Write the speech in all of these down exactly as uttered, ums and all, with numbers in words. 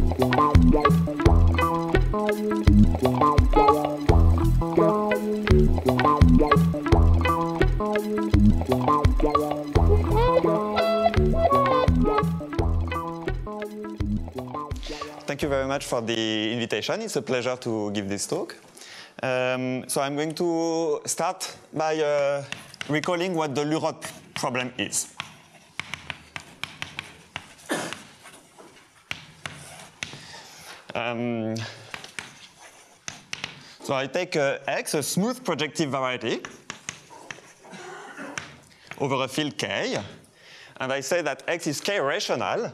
Thank you very much for the invitation. It's a pleasure to give this talk. Um, so I'm going to start by uh, recalling what the Lurot problem is. Um, so I take uh, X, a smooth projective variety, over a field K, and I say that X is K rational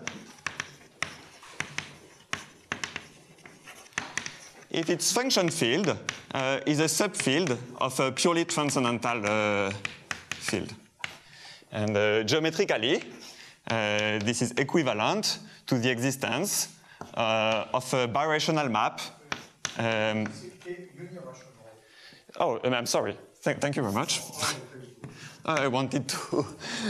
if its function field uh, is a subfield of a purely transcendental uh, field. And uh, geometrically, uh, this is equivalent to the existence uh, of a birational map. Um, oh, I'm sorry. Th thank you very much. I wanted to.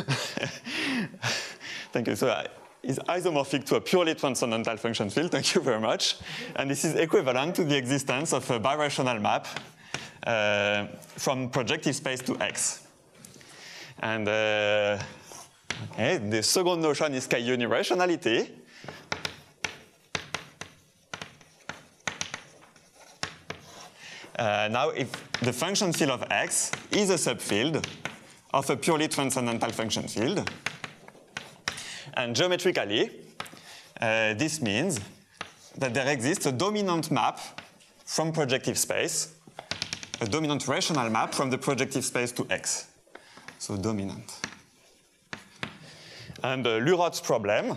Thank you. So I, is isomorphic to a purely transcendental function field. Thank you very much. And this is equivalent to the existence of a birational map uh, from projective space to X. And uh, okay, the second notion is K-unirationality. Uh, now, if the function field of X is a subfield of a purely transcendental function field, and geometrically, uh, this means that there exists a dominant map from projective space, a dominant rational map from the projective space to X. So dominant. And uh, Lurot's problem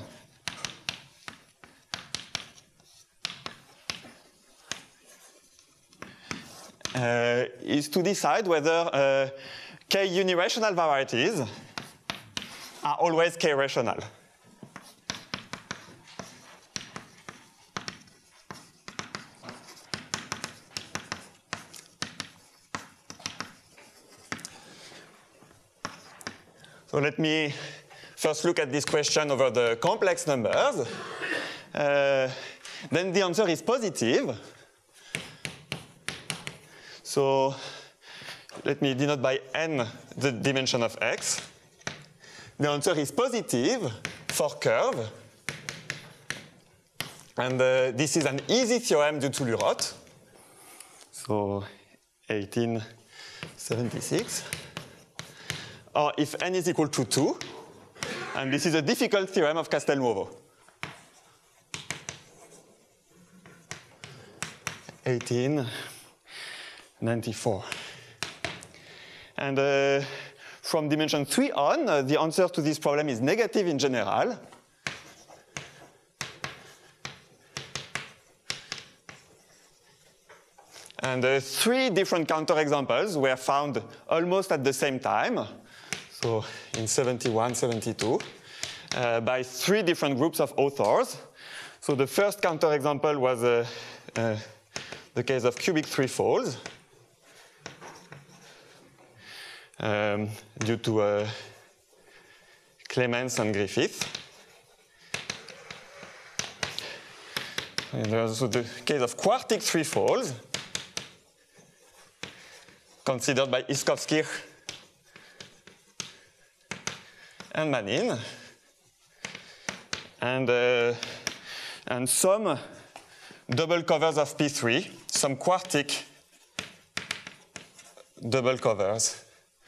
uh, is to decide whether uh, K unirational varieties are always K rational. So let me first look at this question over the complex numbers. Uh, then the answer is positive. So let me denote by n the dimension of X. The answer is positive for curve. And uh, this is an easy theorem due to Lurot. So eighteen seventy-six. Or if n is equal to two, and this is a difficult theorem of Castelnuovo. eighteen ninety-four. And uh, from dimension three on, uh, the answer to this problem is negative in general. And uh, three different counterexamples were found almost at the same time. So in seventy-one, seventy-two, uh, by three different groups of authors. So the first counterexample was uh, uh, the case of cubic threefolds um, due to uh, Clemens and Griffith. And there's also the case of quartic threefolds considered by Iskovskij and Manin, and, uh, and some double covers of P three, some quartic double covers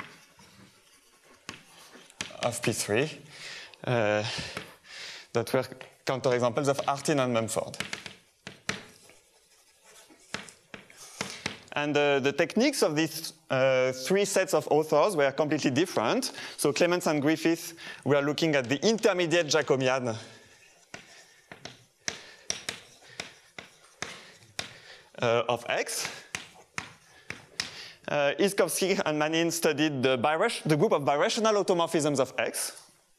of P three uh, that were counterexamples of Artin and Mumford. And uh, the techniques of these uh, three sets of authors were completely different. So Clemens and Griffith were looking at the intermediate Jacobian uh, of X. Uh, Iskovskij and Manin studied the, the group of birational automorphisms of X.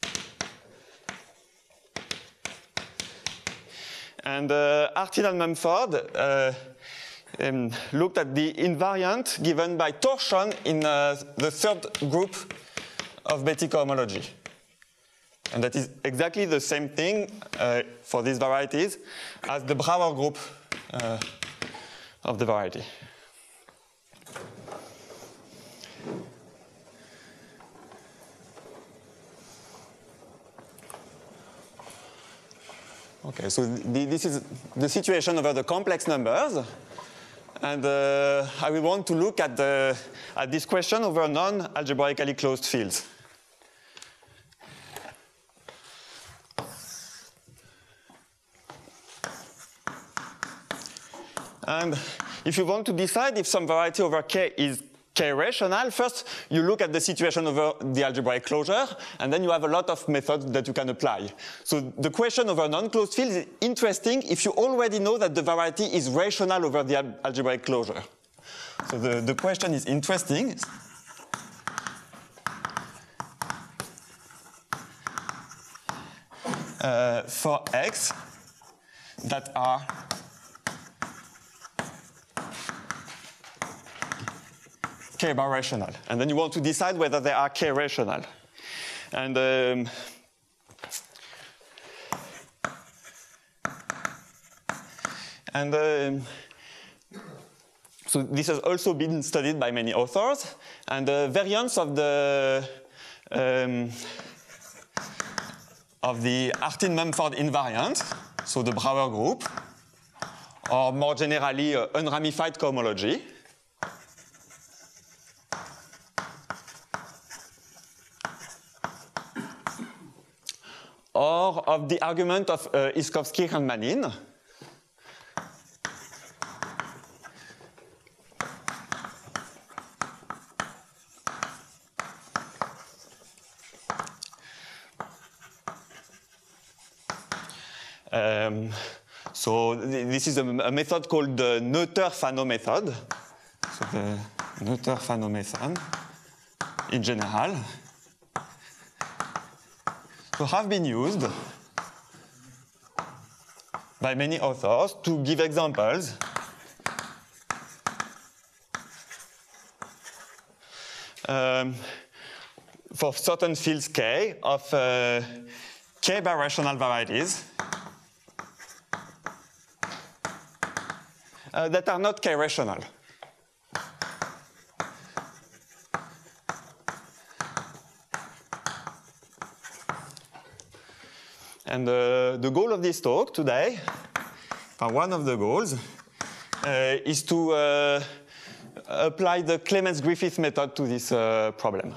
And uh, Artin and Mumford uh, Um, looked at the invariant given by torsion in uh, the third group of Betti cohomology. And that is exactly the same thing uh, for these varieties as the Brouwer group uh, of the variety. Okay, so th this is the situation over the complex numbers. And uh, I will want to look at, the, at this question over non-algebraically closed fields. And if you want to decide if some variety over K is K-rational, first you look at the situation over the algebraic closure, and then you have a lot of methods that you can apply. So the question over non-closed fields is interesting if you already know that the variety is rational over the al algebraic closure. So the, the question is interesting. Uh, for X that are K-bar rational. And then you want to decide whether they are K-rational. And um, and um, so this has also been studied by many authors. And the variance of the um, of the Artin-Mumford invariant, so the Brouwer group, or more generally uh, unramified cohomology, or of the argument of uh, Iskowski and Manin. Um, so th this is a, a method called the Noether-Fano method. So the Noether-Fano method in general. So have been used by many authors to give examples um, for certain fields K of uh, K birational varieties uh, that are not K-rational. And uh, the goal of this talk today, or one of the goals, uh, is to uh, apply the Clements-Griffith method to this uh, problem.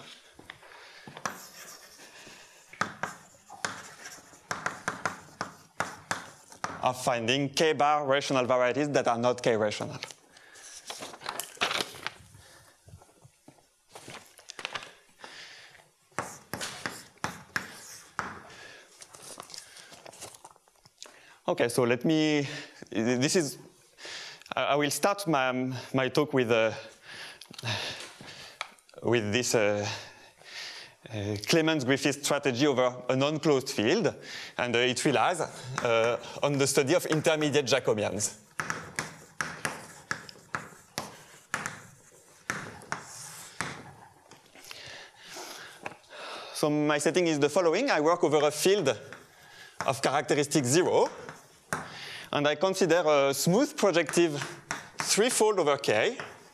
Of finding K-bar rational varieties that are not K-rational. Okay, so let me, this is, I will start my, my talk with, uh, with this uh, uh, Clements-Griffith strategy over a non-closed field, and uh, it relies uh, on the study of intermediate Jacobians. So my setting is the following. I work over a field of characteristic zero, and I consider a smooth projective threefold over K.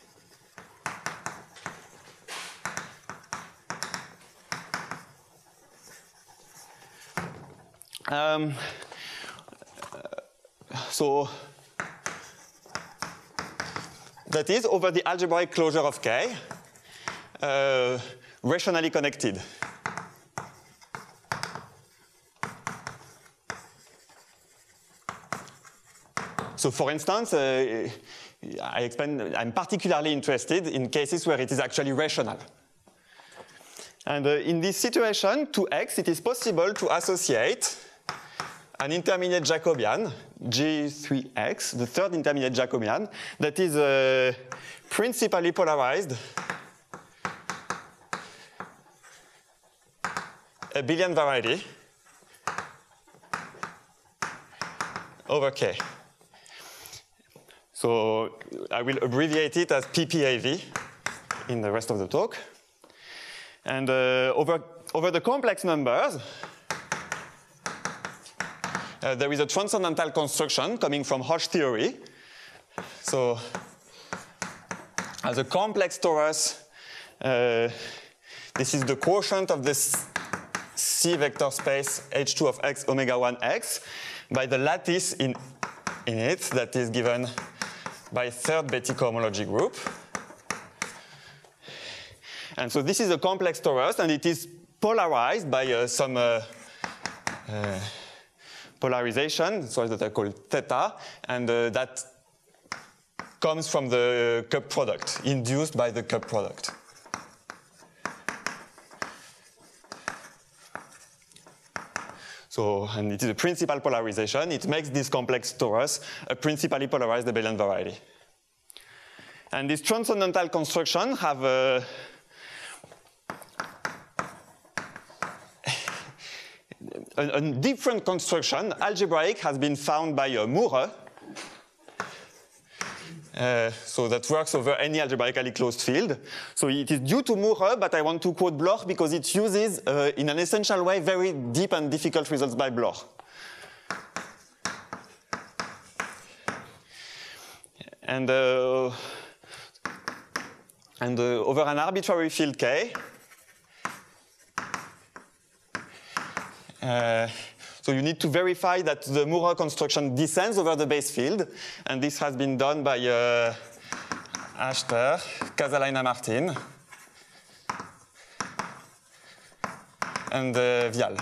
Um, so that is over the algebraic closure of K, uh, rationally connected. So for instance, uh, I explained I'm particularly interested in cases where it is actually rational. And uh, in this situation, to X, it is possible to associate an intermediate Jacobian, G three X, the third intermediate Jacobian, that is uh, principally polarized abelian variety over K. So I will abbreviate it as P P A V in the rest of the talk. And uh, over, over the complex numbers, uh, there is a transcendental construction coming from Hoche theory. So as a complex torus, uh, this is the quotient of this C vector space H two of x omega one x by the lattice in, in it that is given by third Betti cohomology group. And so this is a complex torus, and it is polarized by uh, some uh, uh, polarization, so that I call theta, and uh, that comes from the cup product, induced by the cup product. So, and it is a principal polarization. It makes this complex torus a principally polarized abelian variety. And this transcendental construction have a A, a different construction, algebraic, has been found by uh, Moore. Uh, so that works over any algebraically closed field. So it is due to Moore, but I want to quote Bloch because it uses, uh, in an essential way, very deep and difficult results by Bloch. And, uh, and uh, over an arbitrary field K, Uh, so you need to verify that the Moore construction descends over the base field, and this has been done by uh, Achter, Casalaina-Martin, and uh, Vial.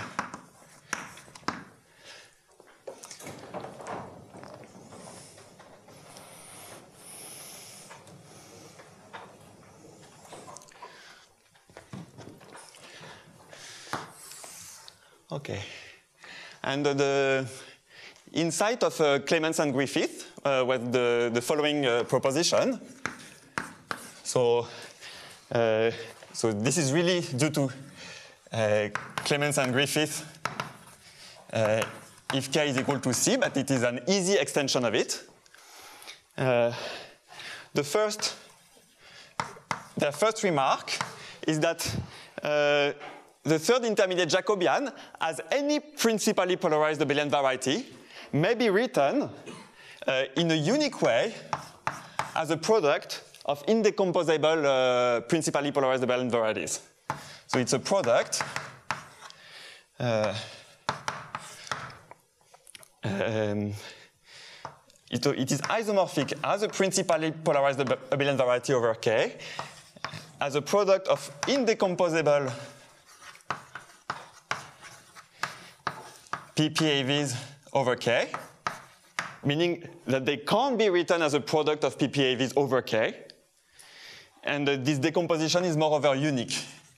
Okay. And uh, the insight of uh, Clements and Griffith uh, was the, the following uh, proposition. So, uh, so this is really due to uh, Clements and Griffith uh, if K is equal to C, but it is an easy extension of it. Uh, the first, their first remark is that uh, the third intermediate Jacobian, as any principally polarized abelian variety, may be written uh, in a unique way as a product of indecomposable uh, principally polarized abelian varieties. So it's a product uh, um, it, it is isomorphic as a principally polarized abelian variety over K as a product of indecomposable P P A Vs over K, meaning that they can't be written as a product of P P A Vs over K. And uh, this decomposition is moreover unique.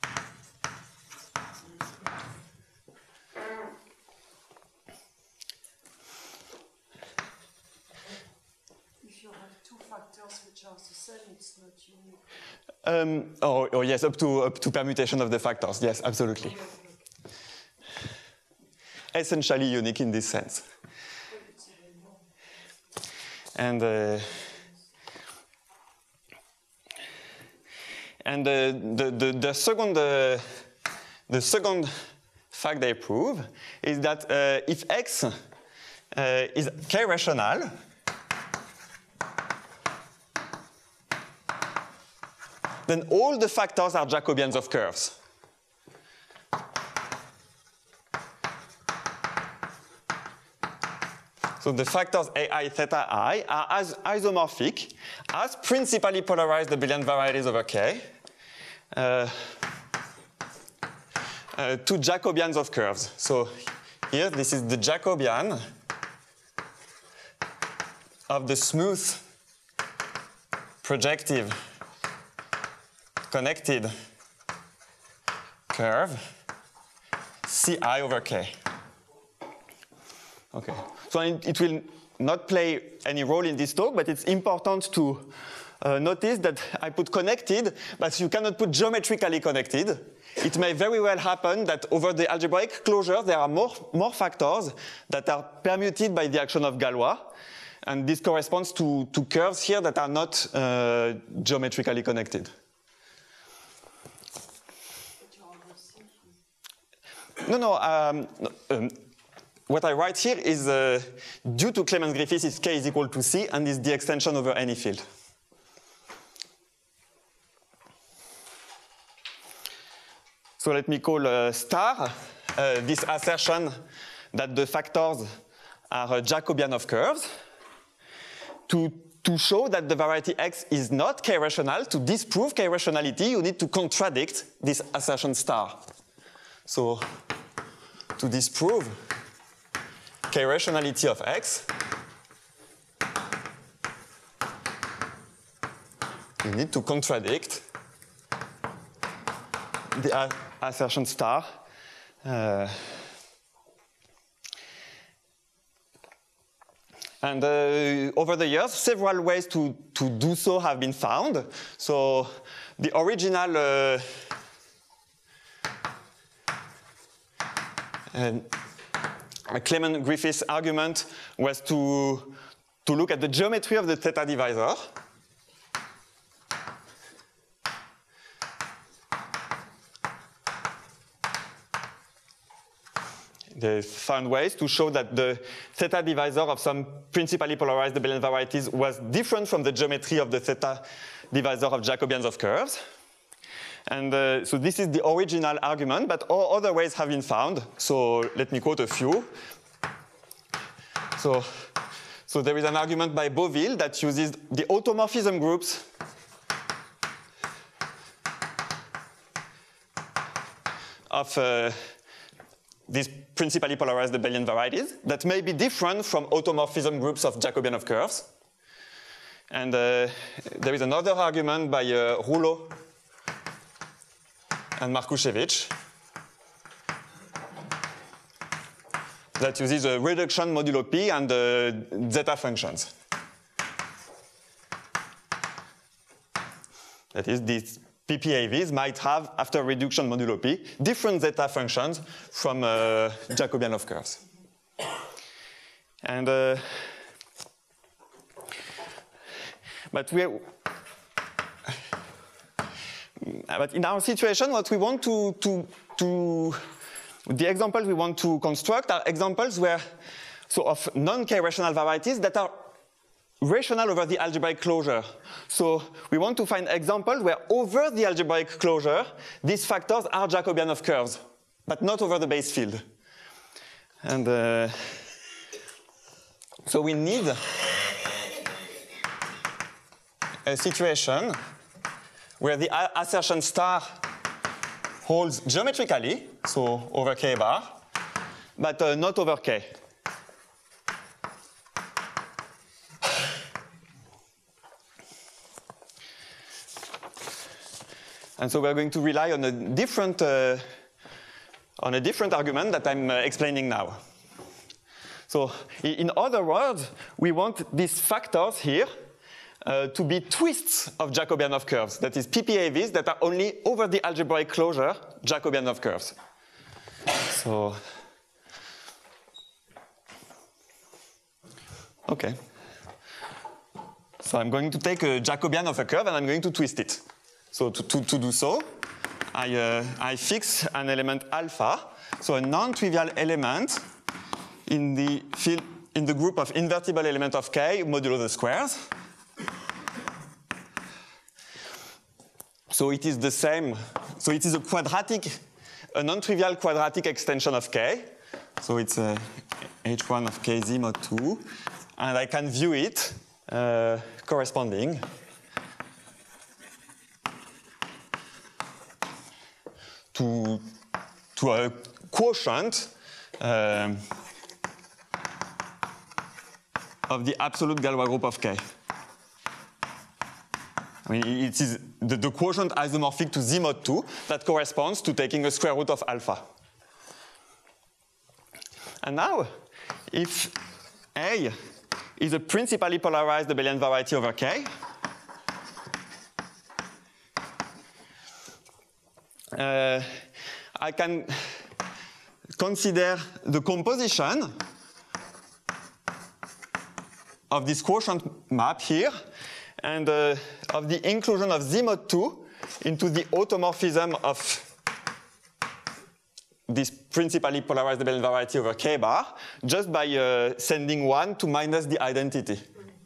If you have two factors which are the same, it's not unique. Um, oh, oh yes, up to, up to permutation of the factors. Yes, absolutely. Essentially unique in this sense. And uh, and uh, the, the the second uh, the second fact they prove is that uh, if X uh, is K rational, then all the factors are Jacobians of curves. So the factors A I theta I are as isomorphic as principally polarized abelian varieties over K uh, uh, to Jacobians of curves. So here, this is the Jacobian of the smooth projective connected curve C I over K. Okay. So it will not play any role in this talk, but it's important to uh, notice that I put connected, but you cannot put geometrically connected. It may very well happen that over the algebraic closure, there are more, more factors that are permuted by the action of Galois. And this corresponds to, to curves here that are not uh, geometrically connected. No, no. Um, no um, what I write here is uh, due to Clemens-Griffiths is K is equal to C and is the extension over any field. So let me call uh, star uh, this assertion that the factors are uh, Jacobian of curves. To, to show that the variety X is not K-rational, to disprove K-rationality, you need to contradict this assertion star. So to disprove K-rationality of X, you need to contradict the assertion star. Uh, and uh, over the years, several ways to, to do so have been found. So the original uh, uh, Clemens-Griffiths argument was to, to look at the geometry of the theta divisor. They found ways to show that the theta divisor of some principally polarized abelian varieties was different from the geometry of the theta divisor of Jacobians of curves. And uh, so this is the original argument, but all other ways have been found. So let me quote a few. So, so there is an argument by Beauville that uses the automorphism groups of uh, these principally polarized abelian varieties that may be different from automorphism groups of Jacobian of curves. And uh, there is another argument by uh, Rouleau and Markuszewicz that uses a reduction modulo P and uh, zeta functions. That is, these P P A Vs might have, after reduction modulo P, different zeta functions from uh, Jacobian of curves. And uh, but we but in our situation, what we want to to to the examples we want to construct are examples where so of non-K rational varieties that are rational over the algebraic closure. So we want to find examples where over the algebraic closure, these factors are Jacobian of curves, but not over the base field. And uh, so we need a situation where the assertion star holds geometrically, so over K bar, but uh, not over K. And so we're going to rely on a different, uh, on a different argument that I'm uh, explaining now. So in other words, we want these factors here uh, to be twists of Jacobian of curves. That is P P A Vs that are only over the algebraic closure Jacobian of curves. So, okay. So I'm going to take a Jacobian of a curve and I'm going to twist it. So to, to, to do so, I, uh, I fix an element alpha, so a non-trivial element in the field, in the group of invertible element of K modulo the squares. So it is the same, so it is a quadratic, a non-trivial quadratic extension of K. So it's a H one of K Z mod two, and I can view it uh, corresponding To, to a quotient um, of the absolute Galois group of K. I mean, it is the, the quotient isomorphic to Z mod two that corresponds to taking a square root of alpha. And now, if A is a principally polarized abelian variety over K, Uh, I can consider the composition of this quotient map here and uh, of the inclusion of Z mod two into the automorphism of this principally polarized abelian variety over K bar just by uh, sending one to minus the identity.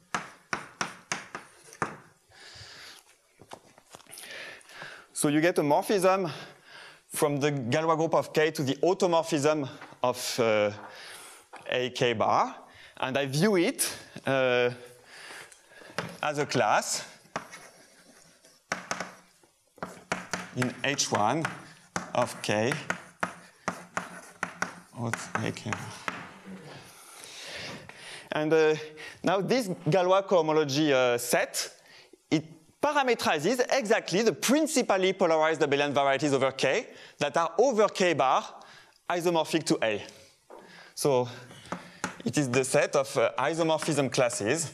So you get a morphism from the Galois group of K to the automorphism of uh, A K bar, and I view it uh, as a class in H one of K of A K bar. And uh, now this Galois cohomology uh, set, it parameterizes exactly the principally polarized abelian varieties over K that are over K bar isomorphic to A. So it is the set of uh, isomorphism classes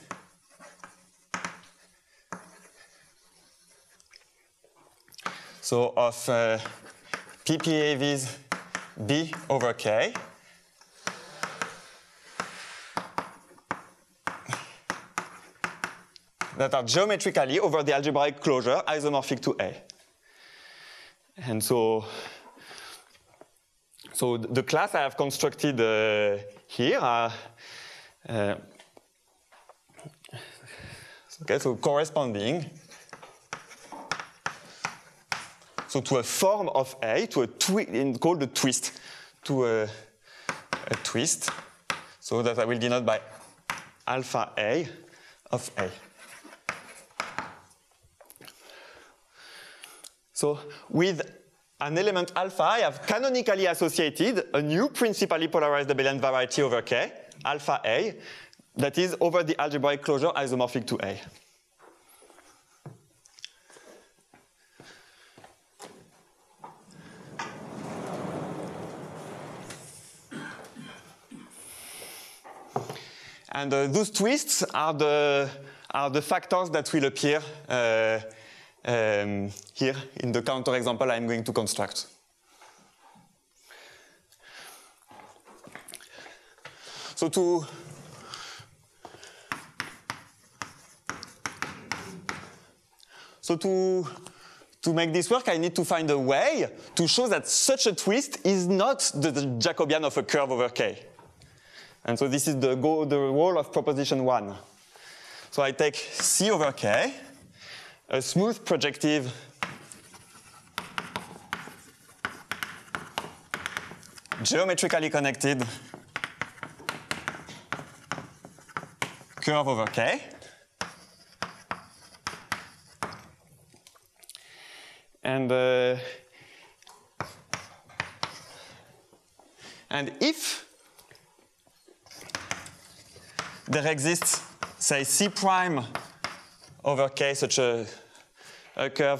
so of uh, P P A Vs B over K that are geometrically over the algebraic closure isomorphic to A. And so, so the class I have constructed uh, here are uh, okay, so corresponding so to a form of A, to a twi called a twist, to a, a twist, so that I will denote by alpha A of A. So with an element alpha, I have canonically associated a new principally polarized abelian variety over K, alpha A, that is over the algebraic closure isomorphic to A. And uh, those twists are the, are the factors that will appear uh, Um, here in the counterexample I'm going to construct. So to so to to make this work, I need to find a way to show that such a twist is not the, the Jacobian of a curve over K. And so this is the go the role of proposition one. So I take C over K, a smooth projective geometrically connected curve over K. And, uh, and if there exists, say, C prime over K, such a, a curve,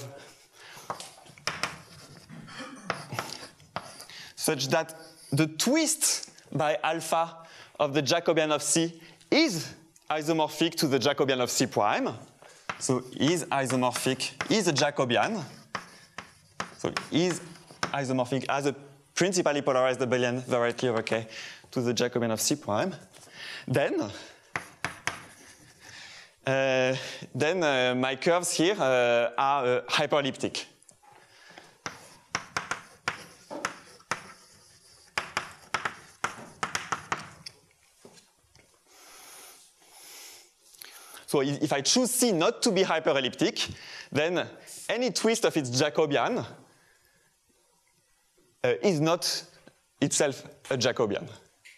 such that the twist by alpha of the Jacobian of C is isomorphic to the Jacobian of C prime. So is isomorphic, is a Jacobian. So is isomorphic as a principally polarized abelian variety over K to the Jacobian of C prime. Then Uh, then uh, my curves here uh, are uh, hyperelliptic. So if I choose C not to be hyperelliptic, then any twist of its Jacobian uh, is not itself a Jacobian.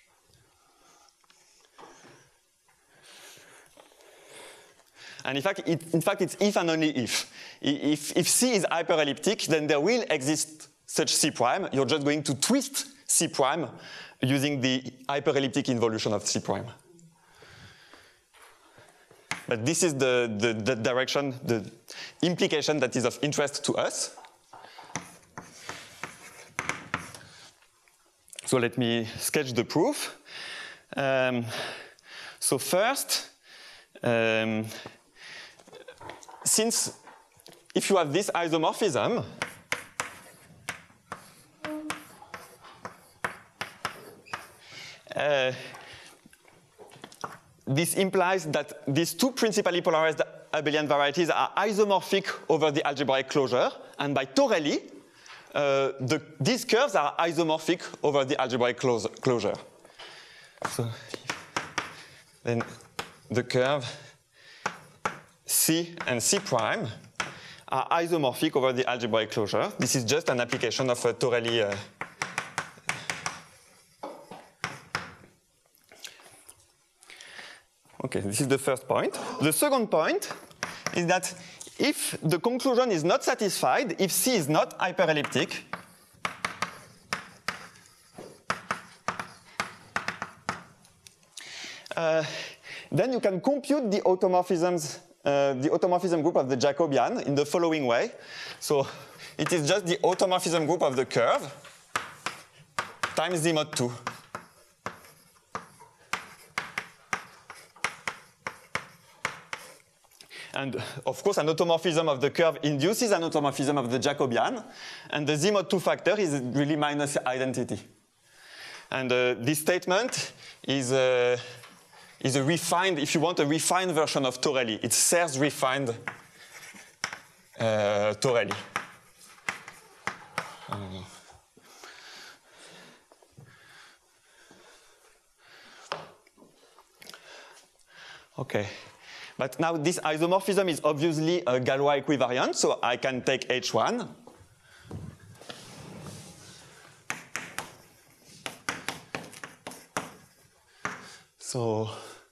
And in fact, it, in fact, it's if and only if. If, if C is hyperelliptic, then there will exist such C prime. You're just going to twist C prime using the hyperelliptic involution of C prime. But this is the, the, the direction, the implication that is of interest to us. So let me sketch the proof. Um, so first, um, since if you have this isomorphism, uh, this implies that these two principally polarized abelian varieties are isomorphic over the algebraic closure, and by Torelli, uh, the, these curves are isomorphic over the algebraic close, closure. So then the curve C and C prime are isomorphic over the algebraic closure. This is just an application of uh, Torelli. Uh, okay, this is the first point. The second point is that if the conclusion is not satisfied, if C is not hyperelliptic, uh, then you can compute the automorphisms, uh, the automorphism group of the Jacobian in the following way. So it is just the automorphism group of the curve times Z mod two. And of course, an automorphism of the curve induces an automorphism of the Jacobian. And the Z mod two factor is really minus identity. And uh, this statement is, uh, is a refined, if you want, a refined version of Torelli. It's Serre's refined uh, Torelli. Uh, okay. But now this isomorphism is obviously a Galois equivariant, so I can take H one. So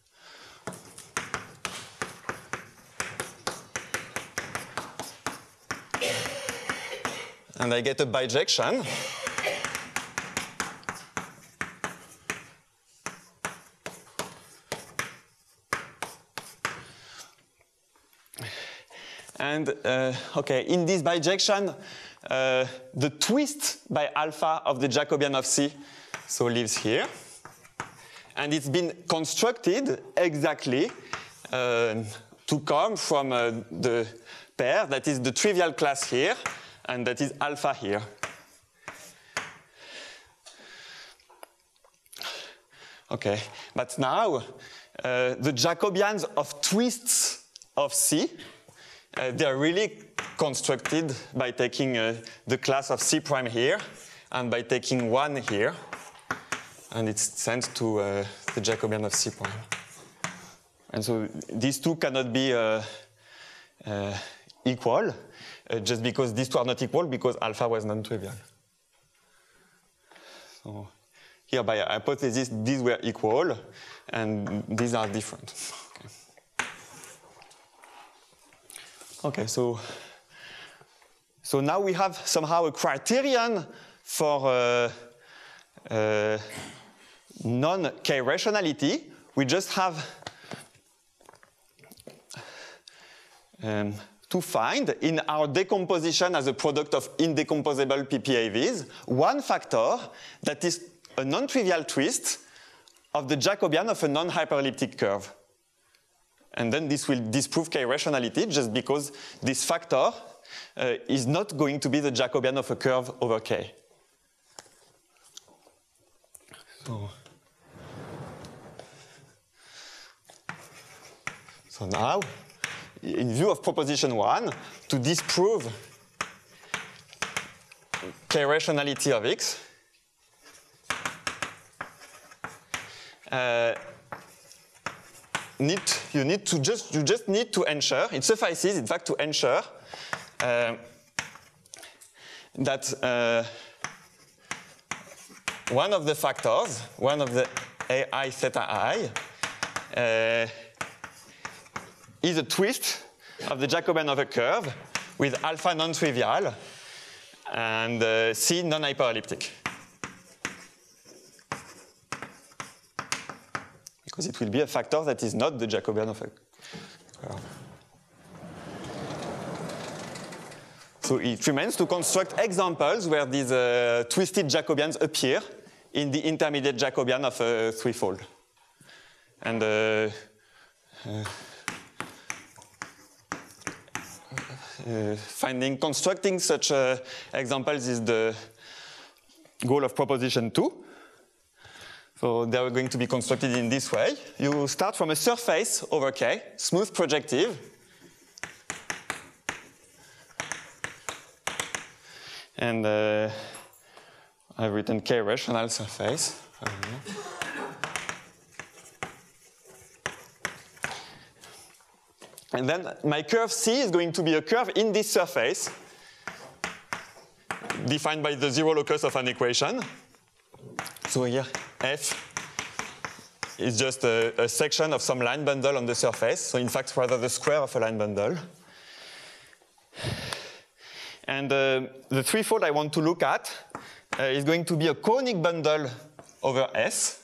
and I get a bijection. And uh, okay, in this bijection, uh, the twist by alpha of the Jacobian of C so lives here. And it's been constructed exactly uh, to come from uh, the pair that is the trivial class here, and that is alpha here. Okay, but now uh, the Jacobians of twists of C, Uh, they are really constructed by taking uh, the class of C prime here and by taking one here. And it's sent to uh, the Jacobian of C prime. And so these two cannot be uh, uh, equal uh, just because these two are not equal because alpha was non-trivial. So here by hypothesis, these were equal and these are different. Okay, so, so now we have somehow a criterion for uh, uh, non-K rationality. We just have um, to find in our decomposition as a product of indecomposable P P A Vs one factor that is a non-trivial twist of the Jacobian of a non-hyperelliptic curve. And then this will disprove K rationality just because this factor uh, is not going to be the Jacobian of a curve over K. So, so now, in view of proposition one, to disprove K rationality of X, uh, Need, you need to just you just need to ensure, it suffices in fact to ensure uh, that uh, one of the factors, one of the A I theta I, uh, is a twist of the Jacobian of a curve with alpha non-trivial and uh, C non-hyperelliptic. Because it will be a factor that is not the Jacobian of a curve. So it remains to construct examples where these uh, twisted Jacobians appear in the intermediate Jacobian of a threefold. And uh, uh, uh, finding, constructing such uh, examples is the goal of proposition two. So they are going to be constructed in this way. You start from a surface over K, smooth projective. And uh, I've written K rational surface. And then my curve C is going to be a curve in this surface, defined by the zero locus of an equation. So here, F is just a, a section of some line bundle on the surface. So in fact, rather the square of a line bundle. And uh, the threefold I want to look at uh, is going to be a conic bundle over S.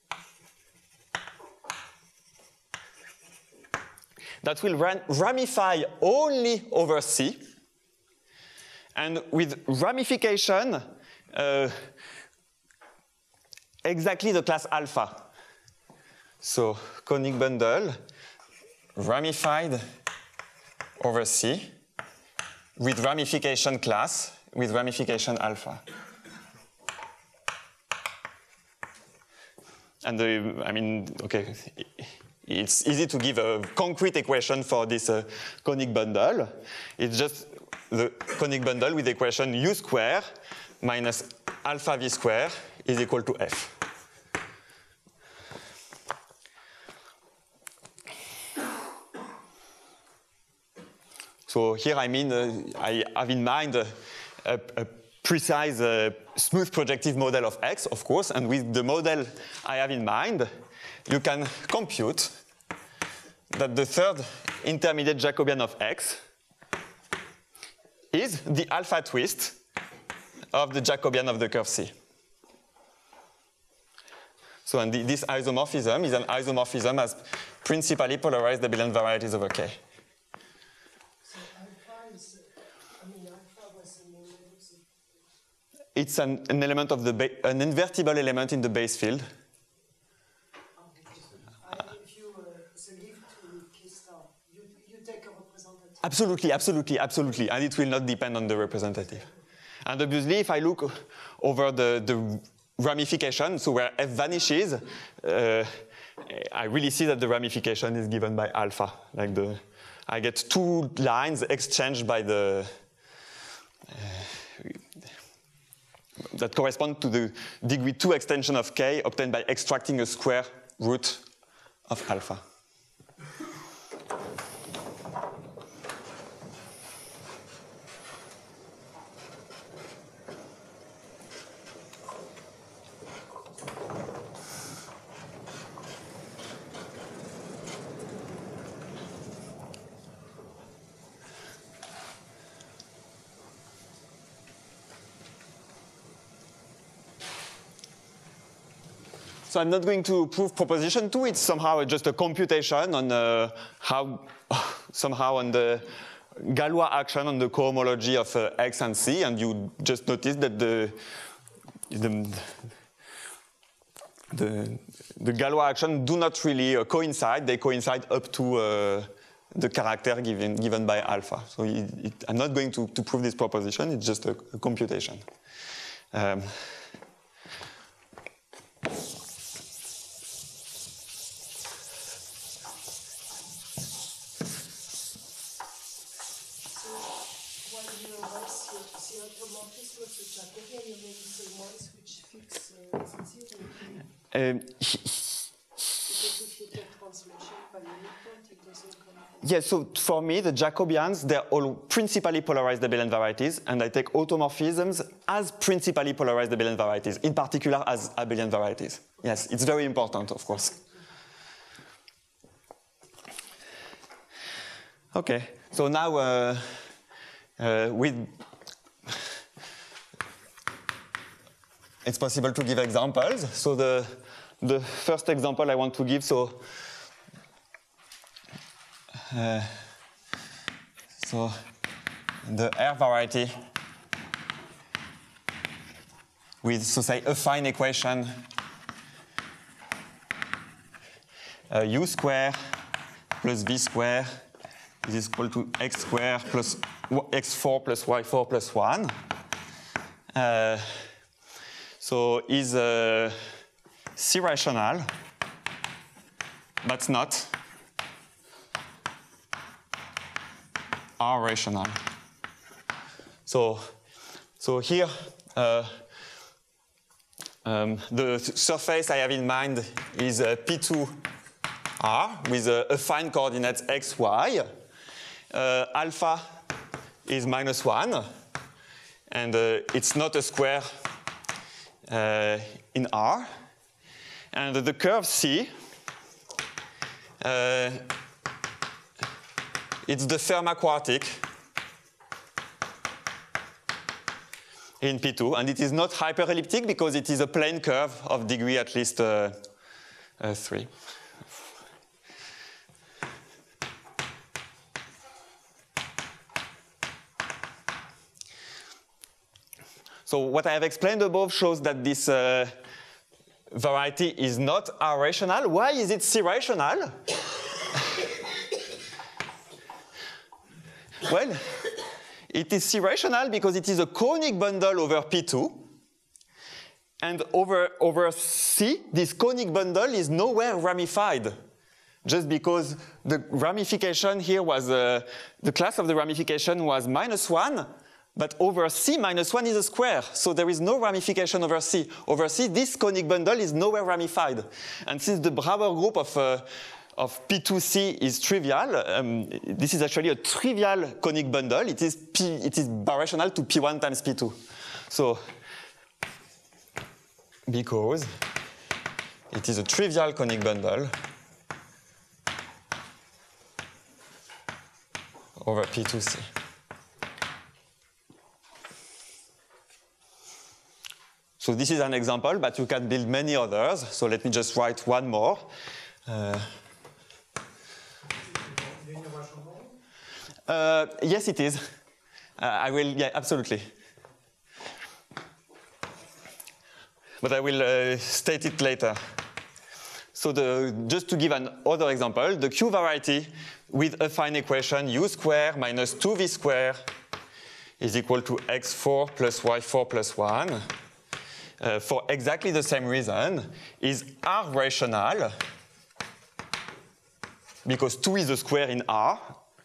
That will ram ramify only over C. And with ramification, uh, exactly the class alpha. So conic bundle ramified over C with ramification class, with ramification alpha. And the, I mean, okay, it's easy to give a concrete equation for this uh, conic bundle. It's just the conic bundle with the equation u square minus alpha v square is equal to F. So here I mean, uh, I have in mind uh, a, a precise uh, smooth projective model of X, of course, and with the model I have in mind, you can compute that the third intermediate Jacobian of X is the alpha twist of the Jacobian of the curve C. So and the, this isomorphism is an isomorphism as principally polarized abelian varieties over K. So alpha is, I mean, alpha was an element of... It's an, an element of the, ba an invertible element in the base field. Absolutely, absolutely, absolutely. And it will not depend on the representative. And obviously, if I look over the, the ramification, so where F vanishes, uh, I really see that the ramification is given by alpha. Like the, I get two lines exchanged by the, uh, that correspond to the degree two extension of K obtained by extracting a square root of alpha. So I'm not going to prove proposition two. It's somehow just a computation on uh, how, somehow on the Galois action on the cohomology of uh, X and C, and you just notice that the the, the, the Galois action do not really uh, coincide. They coincide up to uh, the character given given by alpha. So it, it, I'm not going to, to prove this proposition. It's just a, a computation. Um, Um, yeah, so for me, the Jacobians, they're all principally polarized abelian varieties, and I take automorphisms as principally polarized abelian varieties, in particular as abelian varieties. Yes, it's very important, of course. Okay, so now uh, uh, with it's possible to give examples. So the the first example I want to give, so uh, so the R variety with, so say, affine equation uh, u square plus v square is equal to x square plus x four plus y four plus one. Uh, so is uh, C rational, but not R rational. So So here, uh, um, the surface I have in mind is uh, P two R with uh, affine coordinates x, y. Uh, alpha is minus one, and uh, it's not a square uh, in R. And the curve C, uh, it's the Fermat-Quartic in P two, and it is not hyperelliptic because it is a plane curve of degree at least uh, uh, three. So what I have explained above shows that this uh, variety is not R-rational. Why is it C-rational? Well, it is C-rational because it is a conic bundle over P two. And over, over C, this conic bundle is nowhere ramified. Just because the ramification here was, uh, the class of the ramification was minus one, but over C, minus one is a square. So there is no ramification over C. Over C, this conic bundle is nowhere ramified. And since the Brauer group of, uh, of P two C is trivial, um, this is actually a trivial conic bundle. It is, P, it is birational to P one times P two. So, because it is a trivial conic bundle over P two C. So this is an example, but you can build many others. So let me just write one more. Uh, uh, yes, it is. Uh, I will, yeah, absolutely. But I will uh, state it later. So the, just to give another example, the Q variety with a affine equation u square minus two v square is equal to x four plus y four plus one. Uh, for exactly the same reason, is R-rational, because two is a square in R,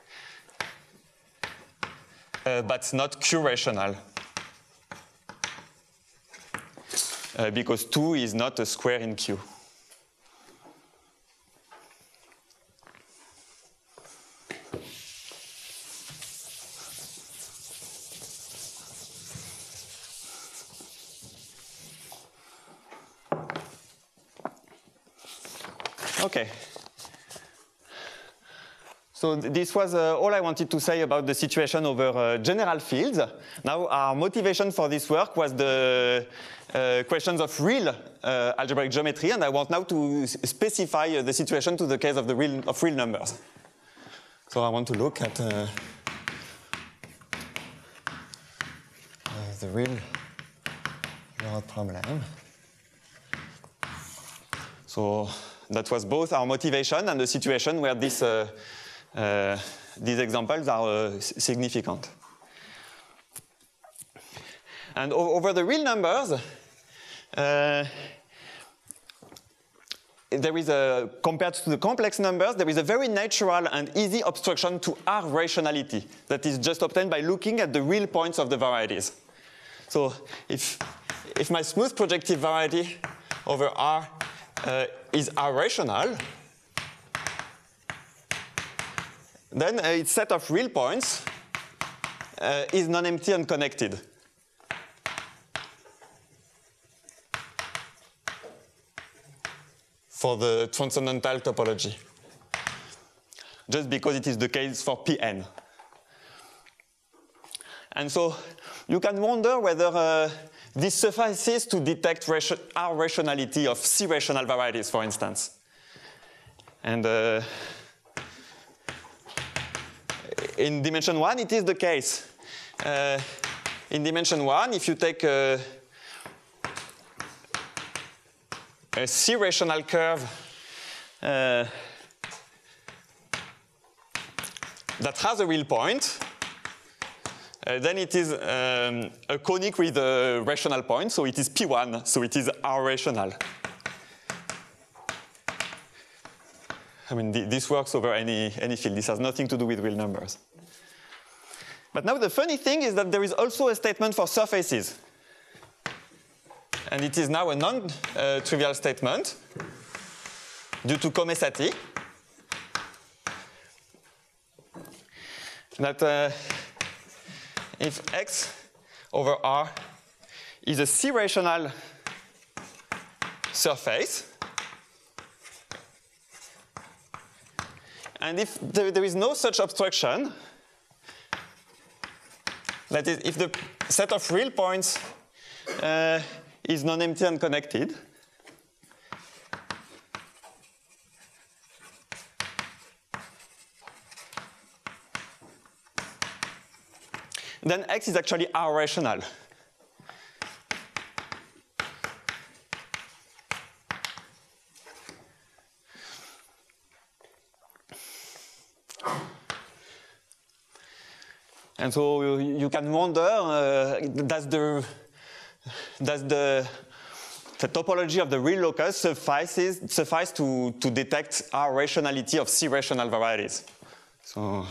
uh, but not Q-rational, uh, because two is not a square in Q. Okay. So th this was uh, all I wanted to say about the situation over uh, general fields. Now our motivation for this work was the uh, questions of real uh, algebraic geometry, and I want now to specify uh, the situation to the case of the real of real numbers. So I want to look at uh, uh, the real world problem. So that was both our motivation and the situation where this, uh, uh, these examples are uh, significant. And over the real numbers, uh, there is a, compared to the complex numbers, there is a very natural and easy obstruction to R rationality that is just obtained by looking at the real points of the varieties. So if, if my smooth projective variety over R Uh, is R-rational, then uh, its set of real points uh, is non-empty and connected. For the transcendental topology, just because it is the case for P n. And so you can wonder whether uh, this suffices to detect R rationality of C-rational varieties, for instance. And uh, in dimension one, it is the case. Uh, in dimension one, if you take a, a C-rational curve uh, that has a real point, Uh, then it is um, a conic with a rational point, so it is P one, so it is R-rational. I mean, th this works over any, any field. This has nothing to do with real numbers. But now the funny thing is that there is also a statement for surfaces. And it is now a non-trivial uh, statement due to Comesati. That uh, if X over R is a C-rational surface, and if there, there is no such obstruction, that is, if the set of real points uh, is non-empty and connected, then X is actually R rational. And so you, you can wonder, uh, does the does the the topology of the real locus suffices suffice to to detect R rationality of C rational varieties? So.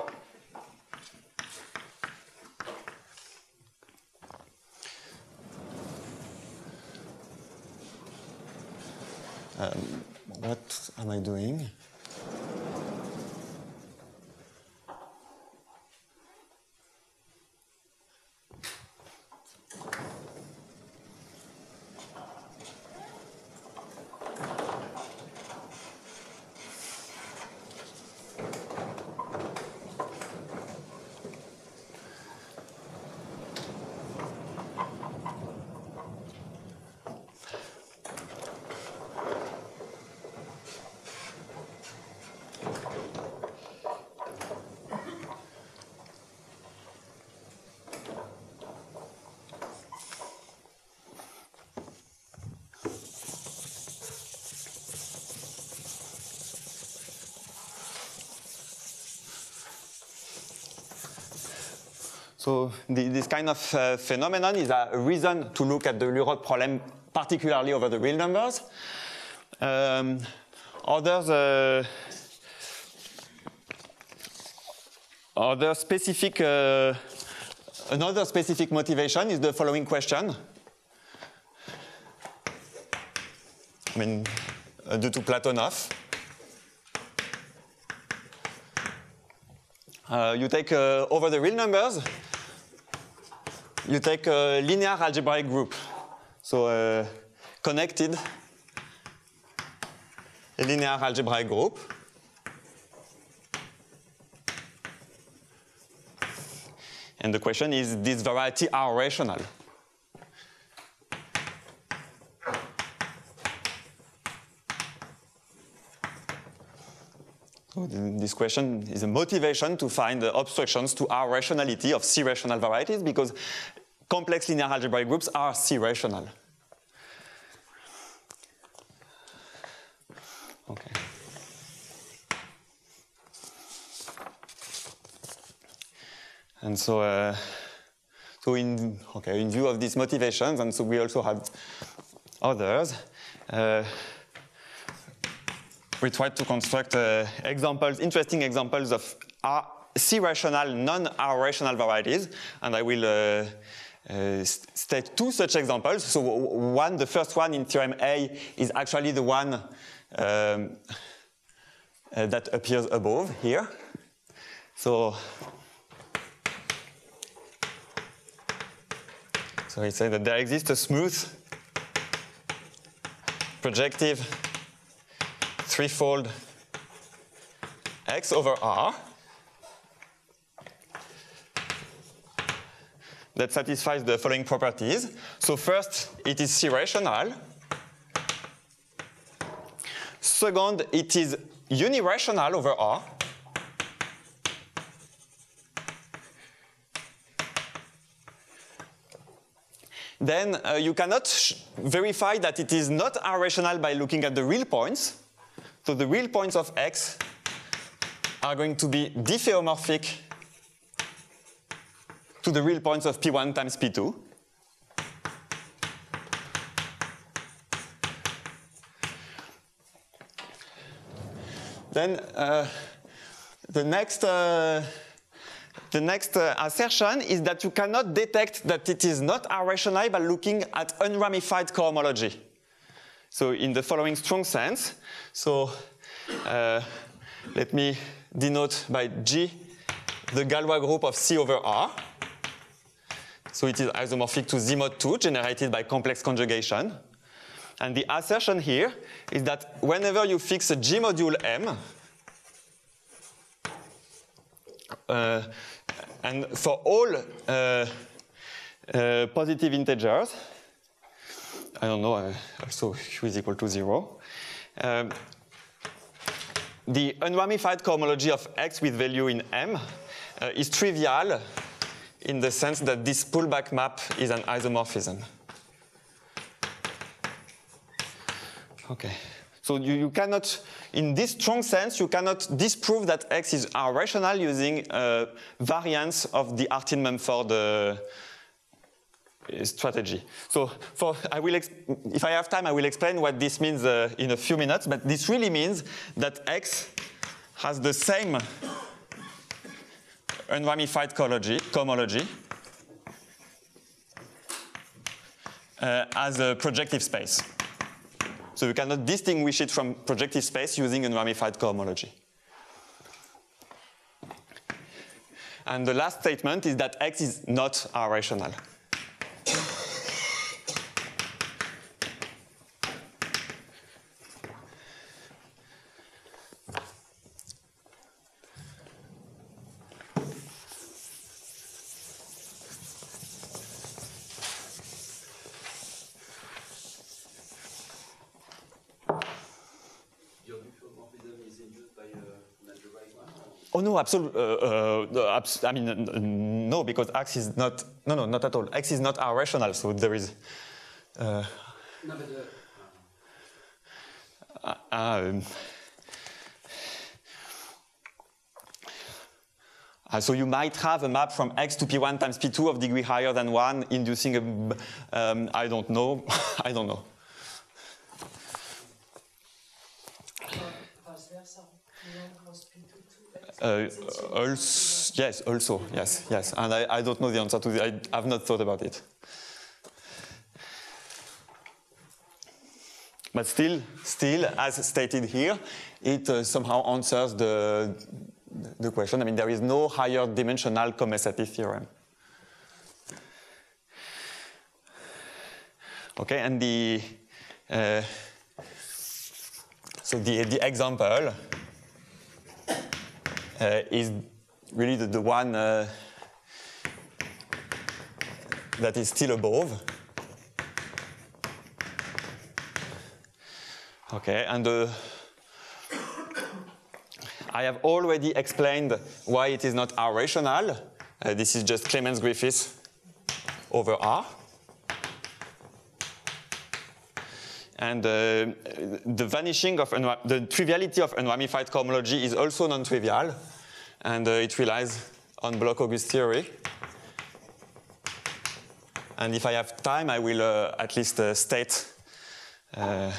Um, what am I doing? So the, this kind of uh, phenomenon is a reason to look at the Lurod problem, particularly over the real numbers. Um, others, uh, other specific, uh, another specific motivation is the following question. I mean, uh, due to Platonov. Uh, you take uh, over the real numbers, you take a linear algebraic group. So uh, connected, a linear algebraic group. And the question is, this variety R rational? So this question is a motivation to find the obstructions to R rationality of C rational varieties, because complex linear algebraic groups are C rational. Okay. And so, uh, so in okay, in view of these motivations, and so we also have others. Uh, we tried to construct uh, examples, interesting examples of R, C rational, non-R rational varieties, and I will uh, uh, state two such examples. So one, the first one in theorem A is actually the one um, uh, that appears above here. So, so we say that there exists a smooth projective threefold X over R that satisfies the following properties. So first, it is C rational. Second, it is unirational over R. Then uh, you cannot verify that it is not R rational by looking at the real points. So the real points of X are going to be diffeomorphic to the real points of P one times P two. Then uh, the next uh, the next uh, assertion is that you cannot detect that it is not R-rational by looking at unramified cohomology. So in the following strong sense, so uh, let me denote by G the Galois group of C over R. So it is isomorphic to Z mod two generated by complex conjugation. And the assertion here is that whenever you fix a G module M, uh, and for all uh, uh, positive integers, I don't know, uh, also Q is equal to zero, um, the unramified cohomology of X with value in M uh, is trivial in the sense that this pullback map is an isomorphism. Okay, so you, you cannot, in this strong sense, you cannot disprove that X is R-rational using a variance of the Artin-Mumford uh, strategy. So for, I will if I have time, I will explain what this means uh, in a few minutes, but this really means that X has the same unramified cohomology, cohomology uh, as a projective space. So you cannot distinguish it from projective space using unramified cohomology. And the last statement is that X is not R-rational. Oh no, absolutely. Uh, uh, abs I mean, uh, no, because X is not. No, no, not at all. X is not R-rational, so there is. Uh, no, but, uh, uh, um, uh, so you might have a map from X to P one times P two of degree higher than one, inducing a. Um, I don't know. I don't know. Uh, also, yes, also, yes, yes. And I, I don't know the answer to this. I have not thought about it. But still, still, as stated here, it uh, somehow answers the, the question. I mean, there is no higher dimensional commutative theorem. Okay, and the, uh, so the, the example Uh, is really the, the one uh, that is still above. Okay, and uh, I have already explained why it is not R-rational. Uh, this is just Clemens-Griffiths over R. And uh, the vanishing of the triviality of unramified cohomology is also non-trivial, and uh, it relies on Bloch-August theory. And if I have time, I will uh, at least uh, state uh,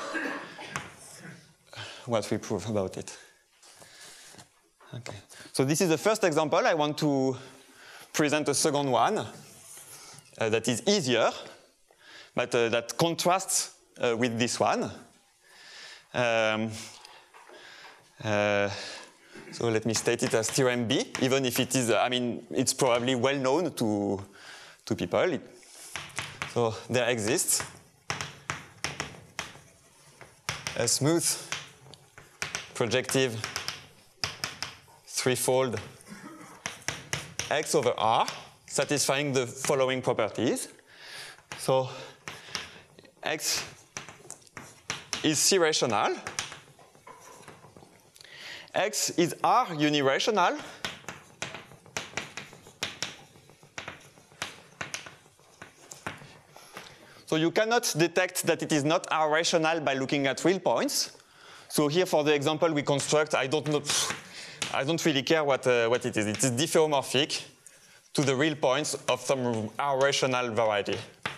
what we prove about it. Okay. So this is the first example. I want to present a second one uh, that is easier, but uh, that contrasts Uh, with this one. Um, uh, so let me state it as theorem B, even if it is, uh, I mean, it's probably well known to, to people. It, so there exists a smooth projective threefold X over R satisfying the following properties. So X is C-rational. X is R unirational. So you cannot detect that it is not R-rational by looking at real points. So here for the example we construct, I don't know, I don't really care what, uh, what it is. It is diffeomorphic to the real points of some R-rational variety.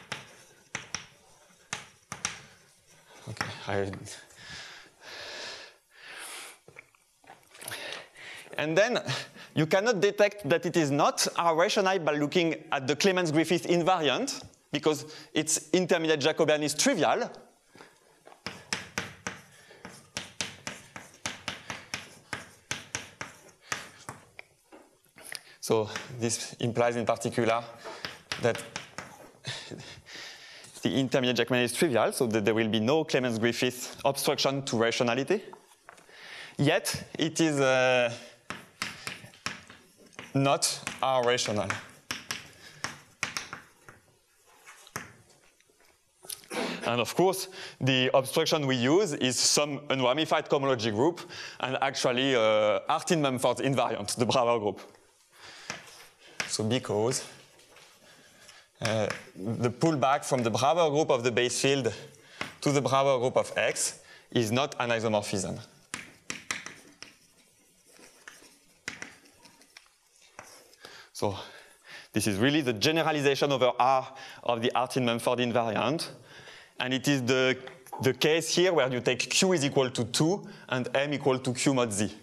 Okay, I, and then You cannot detect that it is not R rational by looking at the Clemens-Griffith invariant, because its intermediate Jacobian is trivial. So this implies in particular that the intermediate Jacobian is trivial, so that there will be no Clemens-Griffith obstruction to rationality. Yet it is uh, not R rational. And of course, the obstruction we use is some unramified cohomology group, and actually uh, Artin-Mumford's invariant, the Brouwer group. So because uh, the pullback from the Brouwer group of the base field to the Brouwer group of X is not an isomorphism. So this is really the generalization over R of the Artin-Mumford invariant. And it is the, the case here where you take Q is equal to two and M equal to Q mod Z.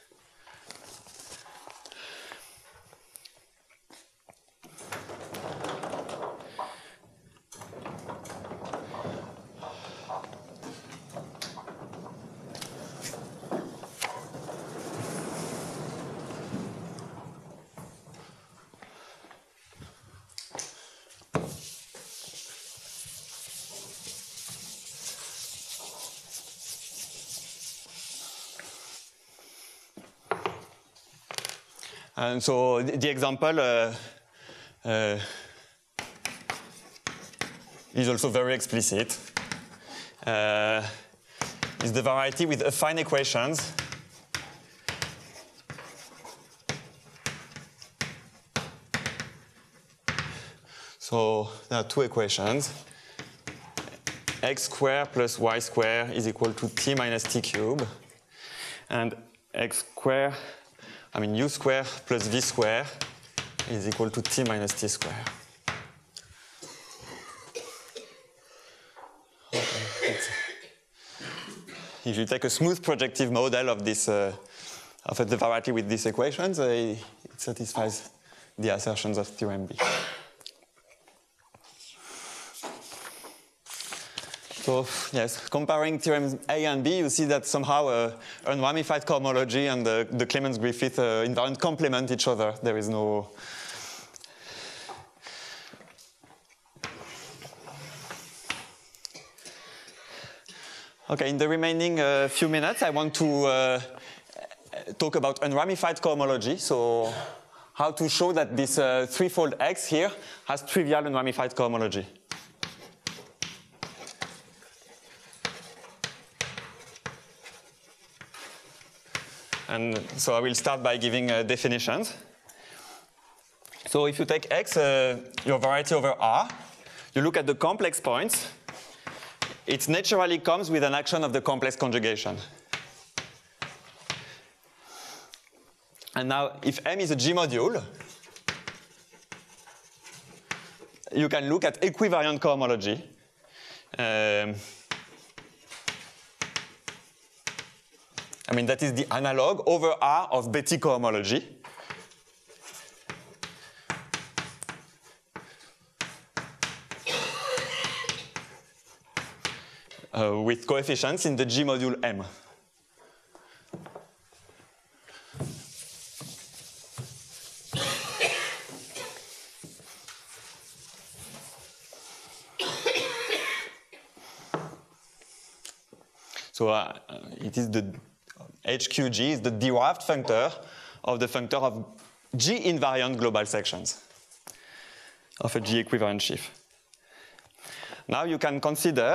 And so the, the example uh, uh, is also very explicit. Uh, is the variety with affine equations so there are two equations. X squared plus y squared is equal to t minus t cubed. And x squared I mean, u squared plus v squared is equal to t minus t squared. Okay. If you take a smooth projective model of this, uh, of the variety with these equations, uh, it satisfies the assertions of theorem B. So yes, comparing theorems A and B, you see that somehow uh, unramified cohomology and the, the Clemens-Griffith uh, invariant complement each other. There is no... Okay, in the remaining uh, few minutes, I want to uh, talk about unramified cohomology. So how to show that this uh, threefold X here has trivial unramified cohomology. And so I will start by giving uh, definitions. So if you take X, uh, your variety over R, you look at the complex points, it naturally comes with an action of the complex conjugation. And now, if M is a G module, you can look at equivariant cohomology. Um, I mean, that is the analog over R of Betti cohomology. Uh, with coefficients in the G module M. So uh, it is the H Q G is the derived functor of the functor of G invariant global sections of a G equivalent sheaf. Now you can consider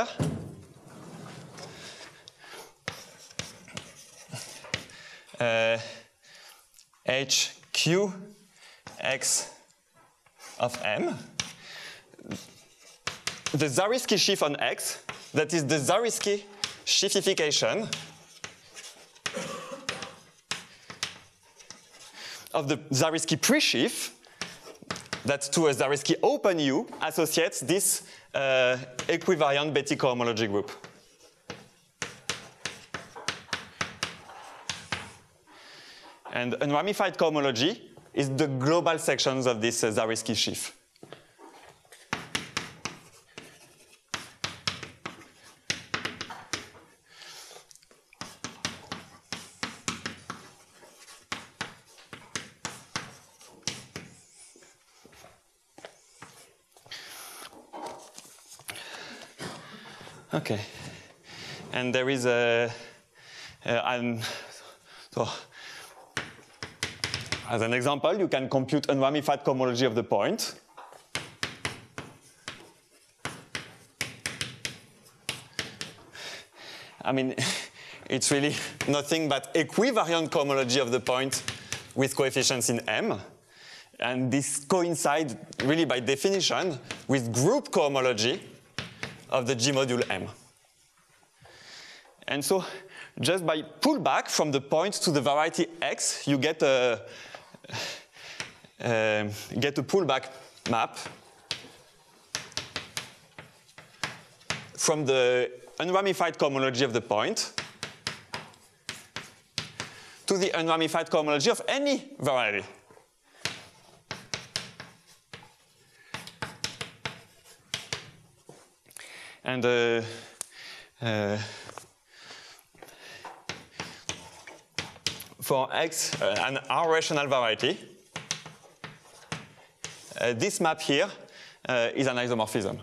uh, H Q X of M, the Zariski sheaf on X, that is the Zariski sheafification of the Zariski pre-sheaf that to a Zariski open U associates this uh, equivariant Betti cohomology group. And unramified cohomology is the global sections of this uh, Zariski sheaf. Okay, and there is a, uh, an, so as an example, you can compute unramified cohomology of the point. I mean, it's really nothing but equivariant cohomology of the point with coefficients in M. And this coincides really by definition with group cohomology of the G module M. And so just by pullback from the point to the variety X, you get a, uh, get a pullback map from the unramified cohomology of the point to the unramified cohomology of any variety. And uh, uh, for X, uh, an R-rational variety, uh, this map here uh, is an isomorphism.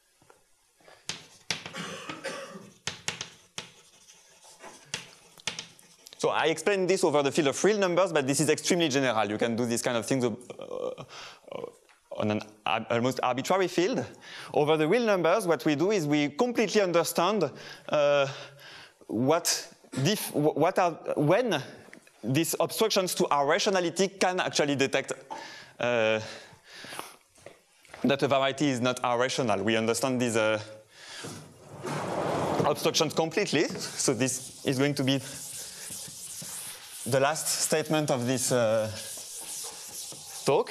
So I explained this over the field of real numbers, but this is extremely general. You can do these kind of things uh, on an almost arbitrary field. Over the real numbers, what we do is we completely understand uh, what, dif what are, when these obstructions to our rationality can actually detect uh, that a variety is not R-rational. We understand these uh, obstructions completely. So this is going to be the last statement of this uh, talk.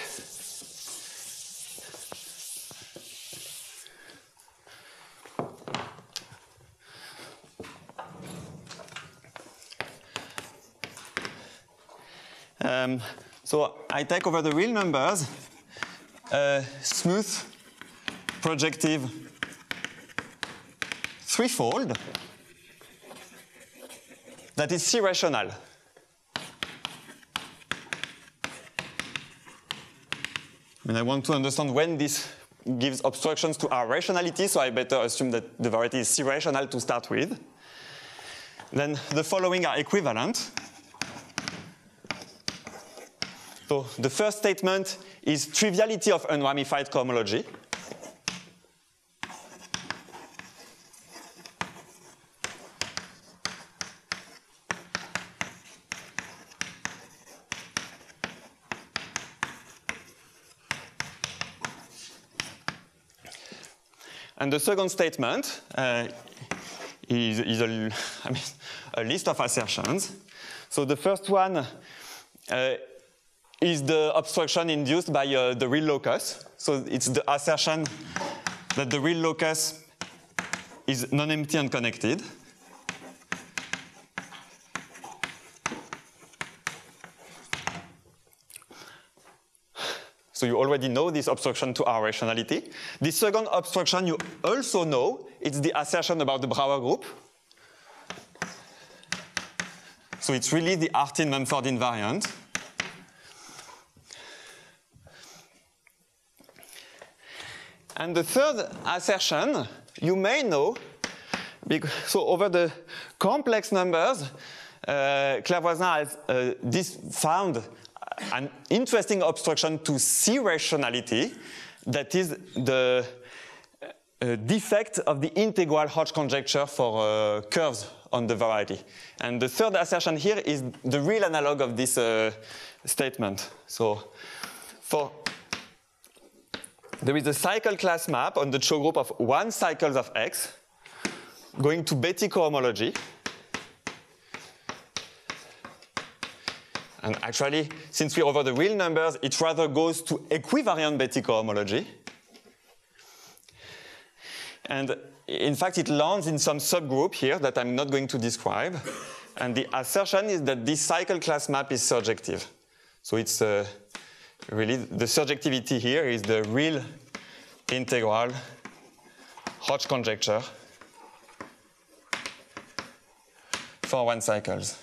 Um, so I take over the real numbers a smooth projective threefold that is C-rational. And I want to understand when this gives obstructions to our rationality, so I better assume that the variety is C-rational to start with. Then the following are equivalent. So the first statement is triviality of unramified cohomology. And the second statement uh, is, is a, I mean, a list of assertions. So the first one uh, is the obstruction induced by uh, the real locus. So it's the assertion that the real locus is non-empty and connected. So you already know this obstruction to our rationality. The second obstruction you also know, it's the assertion about the Brouwer group. So it's really the Artin-Mumford invariant. And the third assertion, you may know, because, so over the complex numbers, uh, Claire Voisin has uh, this found an interesting obstruction to C-rationality, that is the uh, defect of the integral Hodge conjecture for uh, curves on the variety. And the third assertion here is the real analog of this uh, statement. So for there is a cycle class map on the Chow group of one cycles of X going to Betti cohomology. And actually, since we're over the real numbers, it rather goes to equivariant Betti cohomology. And in fact, it lands in some subgroup here that I'm not going to describe. And the assertion is that this cycle class map is surjective. So it's uh, really, the surjectivity here is the real integral Hodge conjecture for one cycles.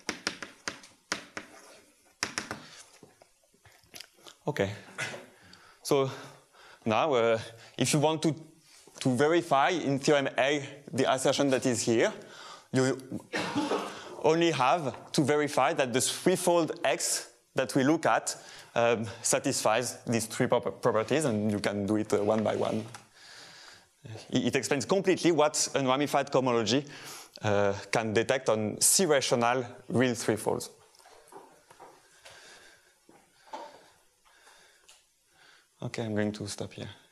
Okay. So now, uh, if you want to, to verify in theorem A the assertion that is here, you only have to verify that the threefold X that we look at um, satisfies these three prop properties, and you can do it uh, one by one. It, it explains completely what unramified cohomology uh, can detect on C-rational real threefolds. Okay, I'm going to stop here.